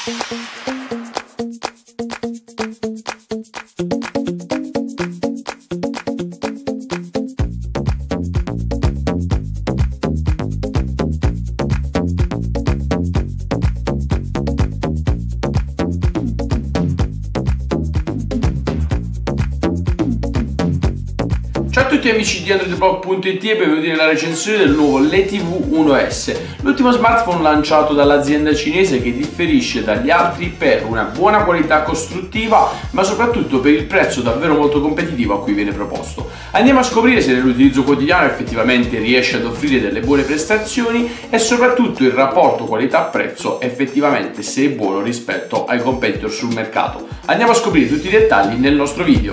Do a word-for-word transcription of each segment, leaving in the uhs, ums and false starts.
Ciao a tutti amici di Android Blog punto it e benvenuti nella recensione del nuovo LeTV uno S, l'ultimo smartphone lanciato dall'azienda cinese che differisce dagli altri per una buona qualità costruttiva, ma soprattutto per il prezzo davvero molto competitivo a cui viene proposto. Andiamo a scoprire se nell'utilizzo quotidiano effettivamente riesce ad offrire delle buone prestazioni e soprattutto il rapporto qualità-prezzo effettivamente se è buono rispetto ai competitor sul mercato. Andiamo a scoprire tutti i dettagli nel nostro video.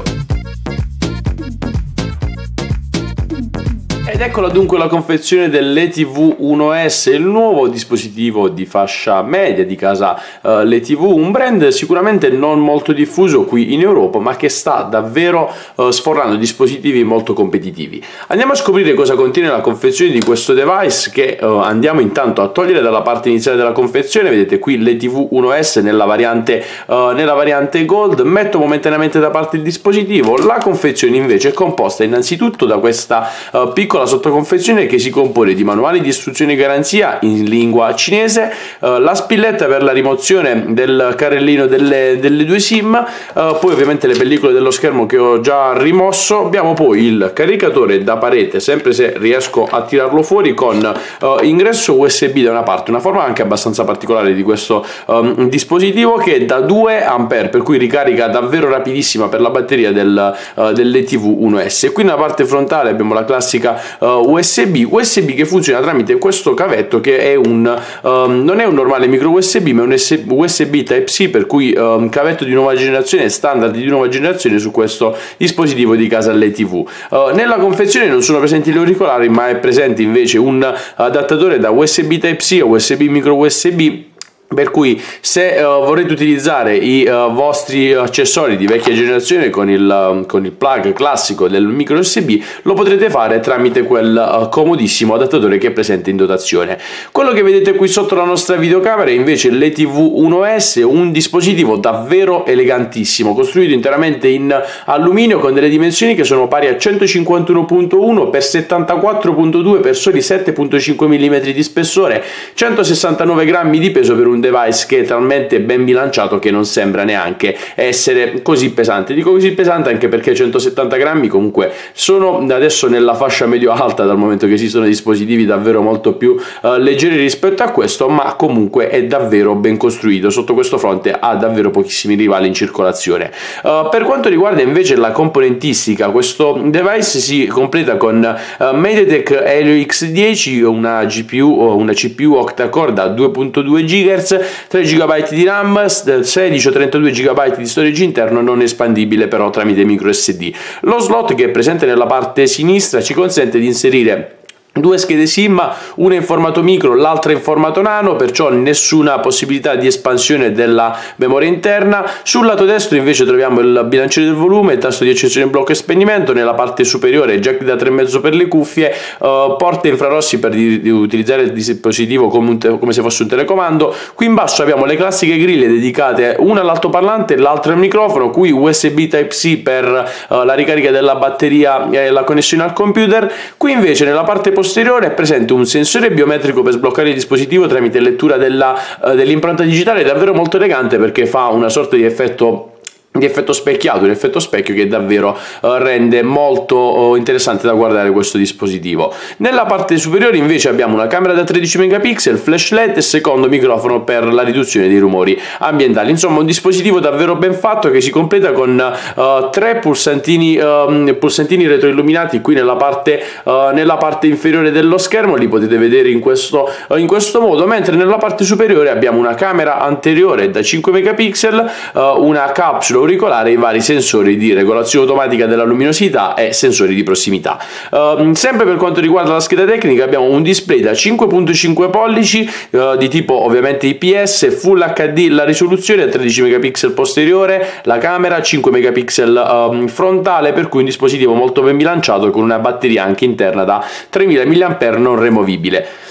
Ed eccola dunque la confezione del LeTV uno S, il nuovo dispositivo di fascia media di casa uh, LeTV, un brand sicuramente non molto diffuso qui in Europa, ma che sta davvero uh, sfornando dispositivi molto competitivi. Andiamo a scoprire cosa contiene la confezione di questo device, che uh, andiamo intanto a togliere dalla parte iniziale della confezione. Vedete qui LeTV uno S nella variante, uh, nella variante Gold. Metto momentaneamente da parte il dispositivo. La confezione invece è composta innanzitutto da questa uh, piccola sottoconfezione che si compone di manuali di istruzioni e garanzia in lingua cinese, uh, la spilletta per la rimozione del carrellino delle, delle due SIM, uh, poi ovviamente le pellicole dello schermo che ho già rimosso. Abbiamo poi il caricatore da parete, sempre se riesco a tirarlo fuori, con uh, ingresso U S B da una parte, una forma anche abbastanza particolare di questo um, dispositivo, che è da due ampere, per cui ricarica davvero rapidissima per la batteria del, uh, del LeTV uno S. E qui nella parte frontale abbiamo la classica Uh, U S B, U S B che funziona tramite questo cavetto, che è un um, non è un normale micro U S B, ma un U S B Type C, per cui un um, cavetto di nuova generazione, standard di nuova generazione su questo dispositivo di casa LeTV. Uh, nella confezione non sono presenti gli auricolari, ma è presente invece un adattatore da U S B Type C a U S B micro U S B, per cui se uh, vorrete utilizzare i uh, vostri accessori di vecchia generazione con il, uh, con il plug classico del micro U S B, lo potrete fare tramite quel uh, comodissimo adattatore che è presente in dotazione. Quello che vedete qui sotto la nostra videocamera è invece il LeTV uno S, un dispositivo davvero elegantissimo, costruito interamente in alluminio con delle dimensioni che sono pari a centocinquantuno virgola uno per settantaquattro virgola due per soli sette virgola cinque millimetri di spessore, centosessantanove grammi di peso per un device che è talmente ben bilanciato che non sembra neanche essere così pesante. Dico così pesante anche perché centosettanta grammi comunque sono adesso nella fascia medio-alta, dal momento che esistono dispositivi davvero molto più uh, leggeri rispetto a questo, ma comunque è davvero ben costruito. Sotto questo fronte ha davvero pochissimi rivali in circolazione. Uh, per quanto riguarda invece la componentistica, questo device si completa con uh, MediaTek Helio X dieci, una G P U o una C P U octa-core da due virgola due gigahertz, tre giga di RAM, sedici o trentadue giga di storage interno non espandibile però tramite micro S D. Lo slot che è presente nella parte sinistra ci consente di inserire due schede SIM, una in formato micro, l'altra in formato nano, perciò nessuna possibilità di espansione della memoria interna. Sul lato destro invece troviamo il bilanciere del volume, il tasto di accensione blocco e spegnimento, nella parte superiore jack da tre virgola cinque per le cuffie, uh, porte infrarossi per di, di utilizzare il dispositivo come, un te, come se fosse un telecomando. Qui in basso abbiamo le classiche griglie dedicate, una all'altoparlante e l'altra al microfono, qui U S B Type C per uh, la ricarica della batteria e la connessione al computer. Qui invece nella parte posteriore posteriore è presente un sensore biometrico per sbloccare il dispositivo tramite lettura della, uh, dell'impronta digitale, davvero molto elegante perché fa una sorta di effetto di effetto specchiato, un effetto specchio che davvero uh, rende molto uh, interessante da guardare questo dispositivo. Nella parte superiore invece abbiamo una camera da tredici megapixel, flash L E D e secondo microfono per la riduzione dei rumori ambientali. Insomma, un dispositivo davvero ben fatto che si completa con uh, tre pulsantini, uh, pulsantini retroilluminati qui nella parte, uh, nella parte inferiore dello schermo, li potete vedere in questo, uh, in questo modo, mentre nella parte superiore abbiamo una camera anteriore da cinque megapixel, uh, una capsula auricolare, i vari sensori di regolazione automatica della luminosità e sensori di prossimità. Uh, sempre per quanto riguarda la scheda tecnica abbiamo un display da cinque virgola cinque pollici uh, di tipo ovviamente I P S, Full H D la risoluzione, tredici megapixel posteriore, la camera, cinque megapixel um, frontale, per cui un dispositivo molto ben bilanciato con una batteria anche interna da tremila milliamperi non removibile.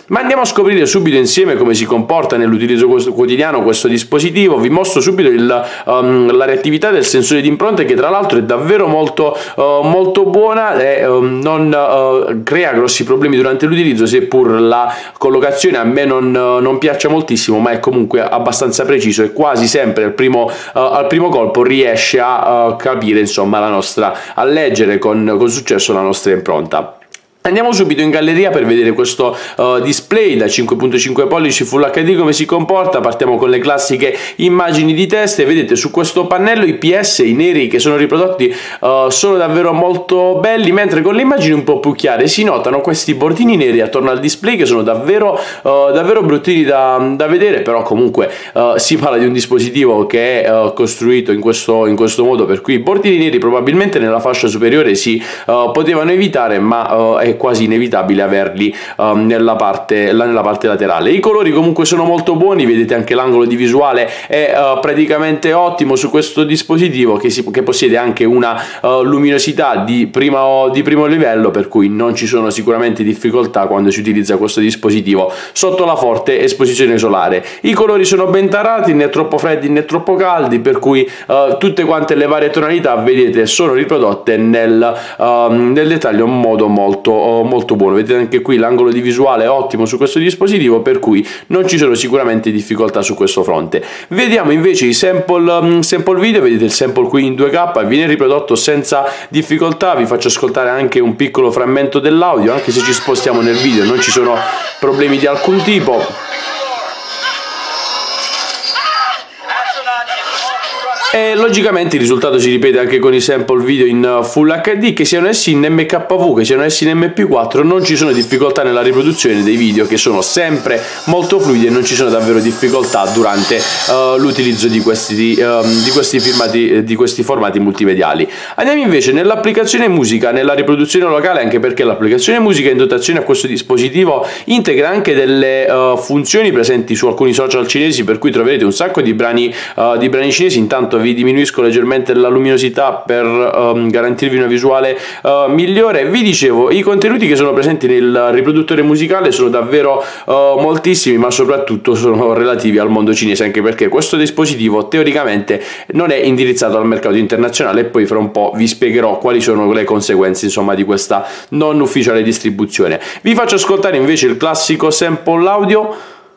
Ma andiamo a scoprire subito insieme come si comporta nell'utilizzo quotidiano questo dispositivo. Vi mostro subito il, um, la reattività del sensore di impronte, che tra l'altro è davvero molto, uh, molto buona e um, non uh, crea grossi problemi durante l'utilizzo, seppur la collocazione a me non, uh, non piaccia moltissimo, ma è comunque abbastanza preciso e quasi sempre al primo, uh, al primo colpo riesce a uh, capire, insomma, la nostra, a leggere con, con successo la nostra impronta. Andiamo subito in galleria per vedere questo uh, display da cinque virgola cinque pollici Full acca di come si comporta. Partiamo con le classiche immagini di test e vedete su questo pannello i P S, i neri che sono riprodotti, uh, sono davvero molto belli, mentre con le immagini un po' più chiare si notano questi bordini neri attorno al display che sono davvero, uh, davvero bruttini da, da vedere, però comunque uh, si parla di un dispositivo che è uh, costruito in questo, in questo modo, per cui i bordini neri probabilmente nella fascia superiore si uh, potevano evitare, ma uh, è quasi inevitabile averli um, nella, parte, la, nella parte laterale. I colori comunque sono molto buoni, vedete anche l'angolo di visuale è uh, praticamente ottimo su questo dispositivo, che, si, che possiede anche una uh, luminosità di primo, di primo livello, per cui non ci sono sicuramente difficoltà quando si utilizza questo dispositivo sotto la forte esposizione solare. I colori sono ben tarati, né troppo freddi né troppo caldi, per cui uh, tutte quante le varie tonalità, vedete, sono riprodotte nel, uh, nel dettaglio in modo molto molto buono. Vedete anche qui l'angolo di visuale è ottimo su questo dispositivo, per cui non ci sono sicuramente difficoltà su questo fronte. Vediamo invece i sample, um, sample video. Vedete il sample qui in due K viene riprodotto senza difficoltà. Vi faccio ascoltare anche un piccolo frammento dell'audio, anche se ci spostiamo nel video non ci sono problemi di alcun tipo. E logicamente il risultato si ripete anche con i sample video in Full acca di, che siano essi in M K V, che siano essi in M P quattro, non ci sono difficoltà nella riproduzione dei video, che sono sempre molto fluidi e non ci sono davvero difficoltà durante uh, l'utilizzo di questi, uh, di, questi filmati, di questi formati multimediali. Andiamo invece nell'applicazione musica, nella riproduzione locale, anche perché l'applicazione musica in dotazione a questo dispositivo integra anche delle uh, funzioni presenti su alcuni social cinesi, per cui troverete un sacco di brani, uh, di brani cinesi. Intanto vi diminuisco leggermente la luminosità per um, garantirvi una visuale uh, migliore. Vi dicevo, i contenuti che sono presenti nel riproduttore musicale sono davvero uh, moltissimi, ma soprattutto sono relativi al mondo cinese, anche perché questo dispositivo teoricamente non è indirizzato al mercato internazionale, e poi fra un po' vi spiegherò quali sono le conseguenze, insomma, di questa non ufficiale distribuzione. Vi faccio ascoltare invece il classico sample audio.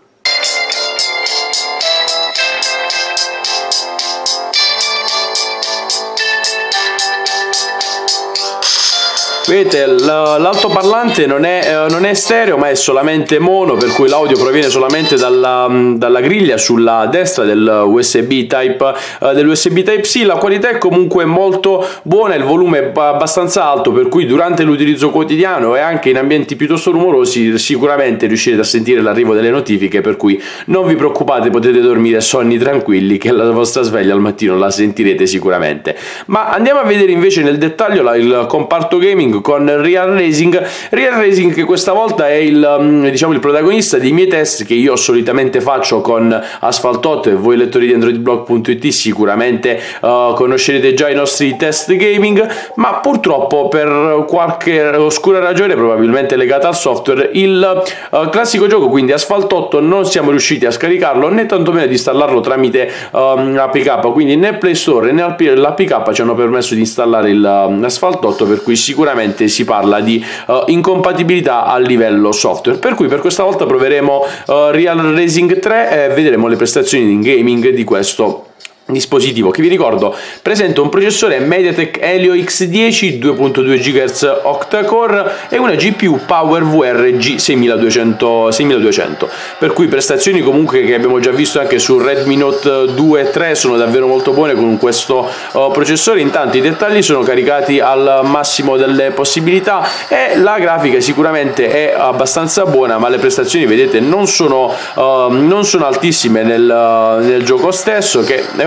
Vedete, l'altoparlante non è, non è stereo, ma è solamente mono, per cui l'audio proviene solamente dalla, dalla griglia sulla destra del U S B Type, dell'U S B Type C. La qualità è comunque molto buona, il volume è abbastanza alto, per cui durante l'utilizzo quotidiano e anche in ambienti piuttosto rumorosi sicuramente riuscirete a sentire l'arrivo delle notifiche, per cui non vi preoccupate, potete dormire sonni tranquilli, che la vostra sveglia al mattino la sentirete sicuramente. Ma andiamo a vedere invece nel dettaglio il comparto gaming con Real Racing. Real Racing, che questa volta è il, diciamo, il protagonista dei miei test che io solitamente faccio con Asphalt otto, e voi lettori di androidblog punto it sicuramente uh, conoscerete già i nostri test gaming, ma purtroppo per qualche oscura ragione, probabilmente legata al software, il uh, classico gioco, quindi Asphalt otto, non siamo riusciti a scaricarlo né tantomeno ad installarlo tramite um, A P K, quindi né Play Store né l'A P K ci hanno permesso di installare il um, Asphalt otto, per cui sicuramente si parla di uh, incompatibilità a livello software, per cui per questa volta proveremo uh, Real Racing tre e vedremo le prestazioni in gaming di questo dispositivo, che vi ricordo presenta un processore MediaTek Helio X dieci due virgola due gigahertz octa-core e una G P U PowerVR G seiemiladuecento, per cui prestazioni comunque che abbiamo già visto anche su Redmi Note due e tre sono davvero molto buone con questo uh, processore. Intanto i dettagli sono caricati al massimo delle possibilità e la grafica sicuramente è abbastanza buona, ma le prestazioni, vedete, non sono, uh, non sono altissime nel, uh, nel gioco stesso, che è un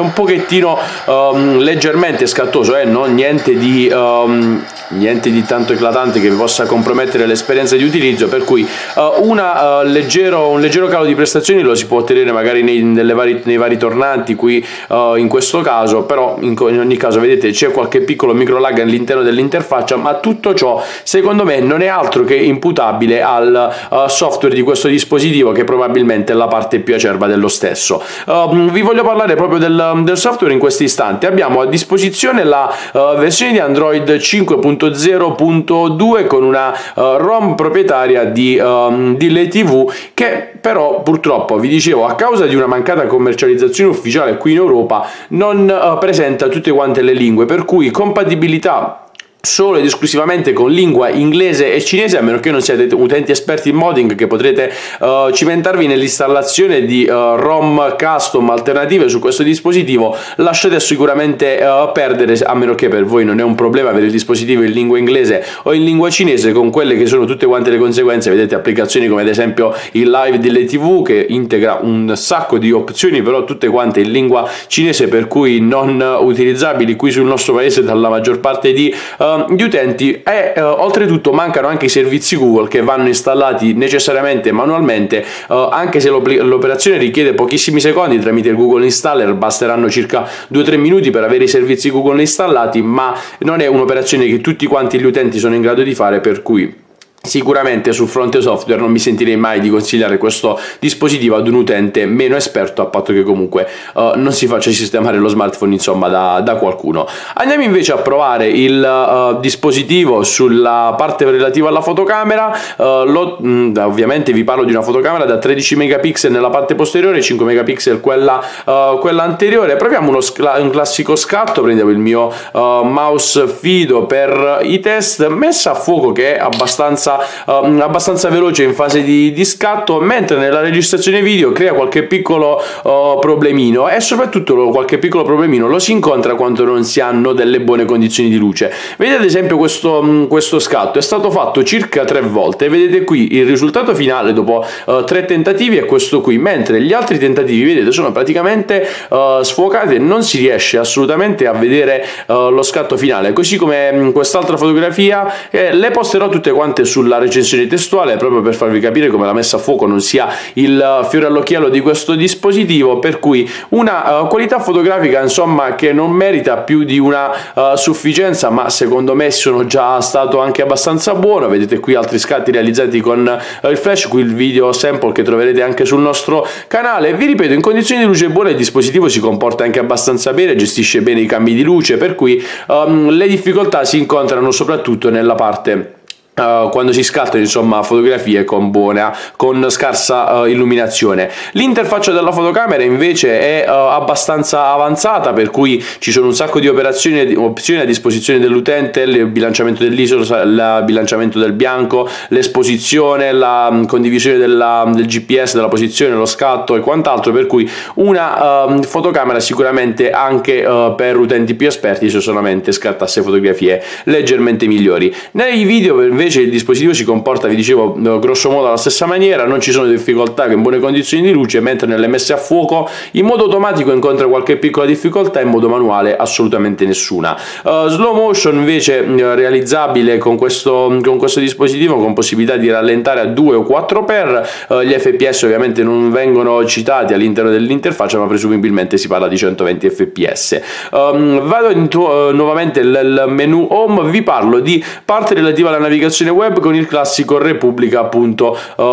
un pochettino um, leggermente scattoso, eh? non niente di, um, niente di tanto eclatante che vi possa compromettere l'esperienza di utilizzo, per cui uh, una, uh, leggero, un leggero calo di prestazioni lo si può ottenere magari nei, nelle vari, nei vari tornanti qui uh, in questo caso, però in, in ogni caso vedete c'è qualche piccolo micro lag all'interno dell'interfaccia, ma tutto ciò secondo me non è altro che imputabile al uh, software di questo dispositivo, che probabilmente è la parte più acerba dello stesso. Uh, vi voglio parlare proprio del, del software in questo istante. Abbiamo a disposizione la uh, versione di Android cinque punto zero punto due con una uh, ROM proprietaria di, um, di LeTV, che però purtroppo, vi dicevo, a causa di una mancata commercializzazione ufficiale qui in Europa non uh, presenta tutte quante le lingue, per cui compatibilità solo ed esclusivamente con lingua inglese e cinese, a meno che non siate utenti esperti in modding, che potrete uh, cimentarvi nell'installazione di uh, ROM custom alternative su questo dispositivo. Lasciate sicuramente uh, perdere, a meno che per voi non è un problema avere il dispositivo in lingua inglese o in lingua cinese, con quelle che sono tutte quante le conseguenze. Vedete applicazioni come ad esempio il live di LeTV, che integra un sacco di opzioni, però tutte quante in lingua cinese, per cui non utilizzabili qui sul nostro paese dalla maggior parte di uh, gli utenti, e uh, oltretutto mancano anche i servizi Google, che vanno installati necessariamente manualmente, uh, anche se l'operazione richiede pochissimi secondi tramite il Google Installer, basteranno circa due tre minuti per avere i servizi Google installati, ma non è un'operazione che tutti quanti gli utenti sono in grado di fare, per cui sicuramente sul fronte software non mi sentirei mai di consigliare questo dispositivo ad un utente meno esperto, a patto che comunque uh, non si faccia sistemare lo smartphone insomma da, da qualcuno. Andiamo invece a provare il uh, dispositivo sulla parte relativa alla fotocamera. uh, lo, mh, ovviamente vi parlo di una fotocamera da tredici megapixel nella parte posteriore, cinque megapixel quella, uh, quella anteriore. Proviamo uno un classico scatto, prendiamo il mio uh, mouse Fido per i test, messa a fuoco che è abbastanza Uh, abbastanza veloce in fase di, di scatto, mentre nella registrazione video crea qualche piccolo uh, problemino, e soprattutto qualche piccolo problemino lo si incontra quando non si hanno delle buone condizioni di luce. Vedete ad esempio questo, questo scatto è stato fatto circa tre volte, vedete qui il risultato finale dopo uh, tre tentativi è questo qui, mentre gli altri tentativi vedete sono praticamente uh, sfocati e non si riesce assolutamente a vedere uh, lo scatto finale, così come quest'altra fotografia. Eh, le posterò tutte quante su sulla recensione testuale, proprio per farvi capire come la messa a fuoco non sia il fiore all'occhiello di questo dispositivo, per cui una uh, qualità fotografica insomma che non merita più di una uh, sufficienza, ma secondo me sono già stato anche abbastanza buono. Vedete qui altri scatti realizzati con uh, il flash, qui il video sample che troverete anche sul nostro canale. Vi ripeto, in condizioni di luce buone il dispositivo si comporta anche abbastanza bene, gestisce bene i cambi di luce, per cui um, le difficoltà si incontrano soprattutto nella parte Uh, quando si scattano insomma fotografie con buona, con scarsa uh, illuminazione. L'interfaccia della fotocamera invece è uh, abbastanza avanzata, per cui ci sono un sacco di operazioni opzioni a disposizione dell'utente: il bilanciamento dell'I S O, il bilanciamento del bianco, l'esposizione, la um, condivisione della, del G P S, della posizione, lo scatto e quant'altro, per cui una uh, fotocamera sicuramente anche uh, per utenti più esperti, se solamente scattasse fotografie leggermente migliori. Nei video invece il dispositivo si comporta, vi dicevo, grosso modo alla stessa maniera, non ci sono difficoltà che in buone condizioni di luce, mentre nelle messe a fuoco in modo automatico incontra qualche piccola difficoltà, in modo manuale assolutamente nessuna. Uh, slow motion invece uh, realizzabile con questo, con questo dispositivo, con possibilità di rallentare a due o quattro per, uh, gli F P S ovviamente non vengono citati all'interno dell'interfaccia, ma presumibilmente si parla di centoventi F P S. Um, vado in uh, nuovamente nel menu home, vi parlo di parte relativa alla navigazione web con il classico repubblica punto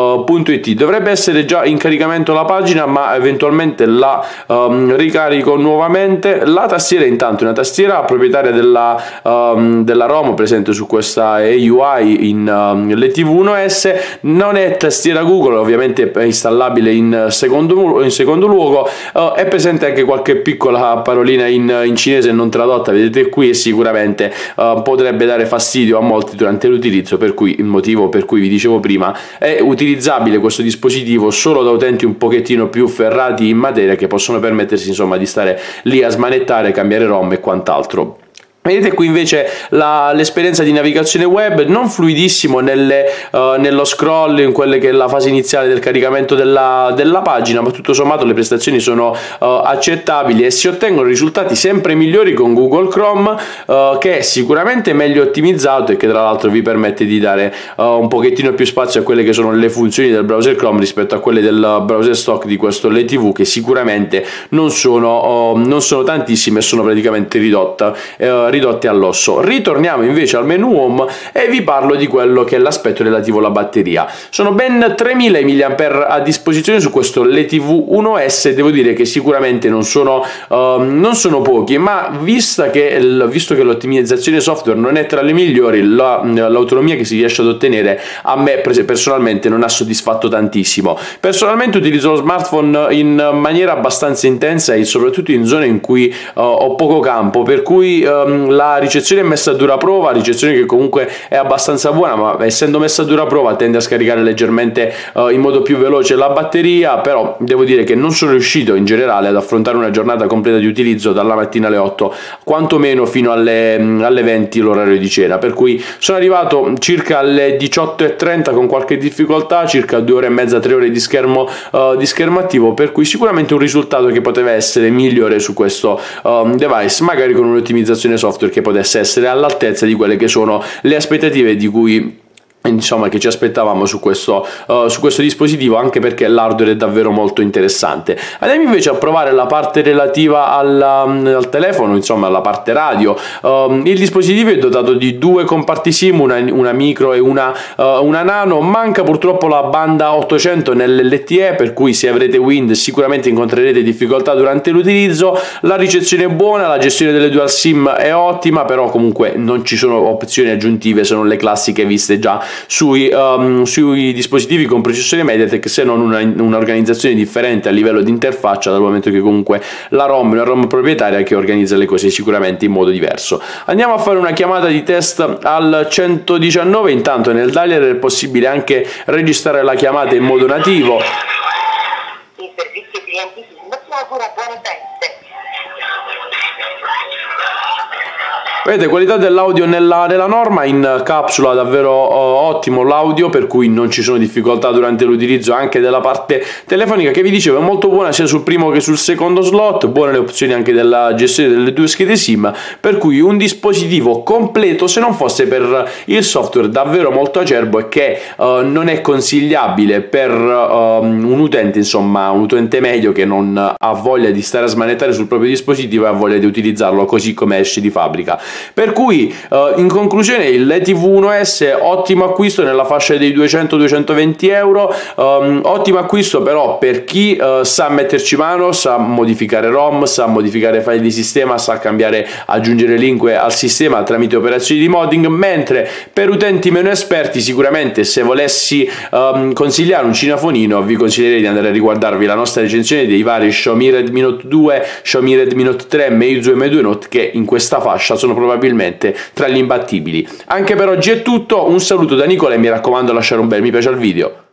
it. Dovrebbe essere già in caricamento la pagina, ma eventualmente la um, ricarico nuovamente. La tastiera intanto è una tastiera proprietaria della, um, della ROM presente su questa A U I in um, LeTV uno S, non è tastiera Google, ovviamente è installabile in secondo, in secondo luogo. Uh, è presente anche qualche piccola parolina in, in cinese non tradotta, vedete qui, e sicuramente uh, potrebbe dare fastidio a molti durante l'utilizzo, per cui il motivo per cui vi dicevo prima è utilizzabile questo dispositivo solo da utenti un pochettino più ferrati in materia, che possono permettersi insomma di stare lì a smanettare, cambiare ROM e quant'altro. Vedete qui invece la, l'esperienza di navigazione web, non fluidissimo nelle, uh, nello scroll, in quelle che è la fase iniziale del caricamento della, della pagina, ma tutto sommato le prestazioni sono uh, accettabili e si ottengono risultati sempre migliori con Google Chrome, uh, che è sicuramente meglio ottimizzato e che tra l'altro vi permette di dare uh, un pochettino più spazio a quelle che sono le funzioni del browser Chrome rispetto a quelle del browser stock di questo L T V, che sicuramente non sono, uh, non sono tantissime e sono praticamente ridotte uh, ridotte all'osso. Ritorniamo invece al menu home e vi parlo di quello che è l'aspetto relativo alla batteria. Sono ben tremila milliampere a disposizione su questo L T V uno S, devo dire che sicuramente non sono, uh, non sono pochi, ma vista che il, visto che l'ottimizzazione software non è tra le migliori, la, l'autonomia che si riesce ad ottenere a me personalmente non ha soddisfatto tantissimo. Personalmente utilizzo lo smartphone in maniera abbastanza intensa e soprattutto in zone in cui uh, ho poco campo, per cui um, la ricezione è messa a dura prova, ricezione che comunque è abbastanza buona, ma essendo messa a dura prova tende a scaricare leggermente uh, in modo più veloce la batteria. Però devo dire che non sono riuscito in generale ad affrontare una giornata completa di utilizzo dalla mattina alle otto, quantomeno fino alle, alle venti l'orario di cena, per cui sono arrivato circa alle diciotto e trenta con qualche difficoltà, circa due ore e mezza, tre ore di schermo, uh, di schermo attivo, per cui sicuramente un risultato che poteva essere migliore su questo um, device, magari con un'ottimizzazione software che potesse essere all'altezza di quelle che sono le aspettative di cui insomma che ci aspettavamo su questo, uh, su questo dispositivo, anche perché l'hardware è davvero molto interessante. Andiamo invece a provare la parte relativa alla, al telefono, insomma la parte radio. Uh, il dispositivo è dotato di due comparti SIM, una, una micro e una, uh, una nano. Manca purtroppo la banda ottocento nell'L T E, per cui se avrete Wind sicuramente incontrerete difficoltà durante l'utilizzo. La ricezione è buona, la gestione delle dual SIM è ottima, però comunque non ci sono opzioni aggiuntive se non le classiche viste già Sui, um, sui dispositivi con processore MediaTek, se non una, un'organizzazione differente a livello di interfaccia, dal momento che comunque la ROM è una ROM proprietaria che organizza le cose sicuramente in modo diverso. Andiamo a fare una chiamata di test al centodiciannove, intanto nel dialer è possibile anche registrare la chiamata in modo nativo. Il servizio clienti SIM ti augura buone feste. Vedete, qualità dell'audio nella, nella norma, in capsula davvero uh, ottimo l'audio, per cui non ci sono difficoltà durante l'utilizzo anche della parte telefonica, che vi dicevo è molto buona sia sul primo che sul secondo slot, buone le opzioni anche della gestione delle due schede SIM, per cui un dispositivo completo se non fosse per il software davvero molto acerbo e che uh, non è consigliabile per uh, un utente, insomma un utente medio che non ha voglia di stare a smanettare sul proprio dispositivo e ha voglia di utilizzarlo così come esce di fabbrica. Per cui uh, in conclusione il L T V uno S ottimo acquisto nella fascia dei duecento duecentoventi euro, um, ottimo acquisto però per chi uh, sa metterci mano, sa modificare ROM, sa modificare file di sistema, sa cambiare, aggiungere lingue al sistema tramite operazioni di modding, mentre per utenti meno esperti sicuramente, se volessi um, consigliare un cinafonino, vi consiglierei di andare a riguardarvi la nostra recensione dei vari Xiaomi Redmi Note due, Xiaomi Redmi Note tre, Meizu M due Note, che in questa fascia sono probabilmente tra gli imbattibili. Anche per oggi è tutto, un saluto da Nicola e mi raccomando lasciare un bel mi piace al video.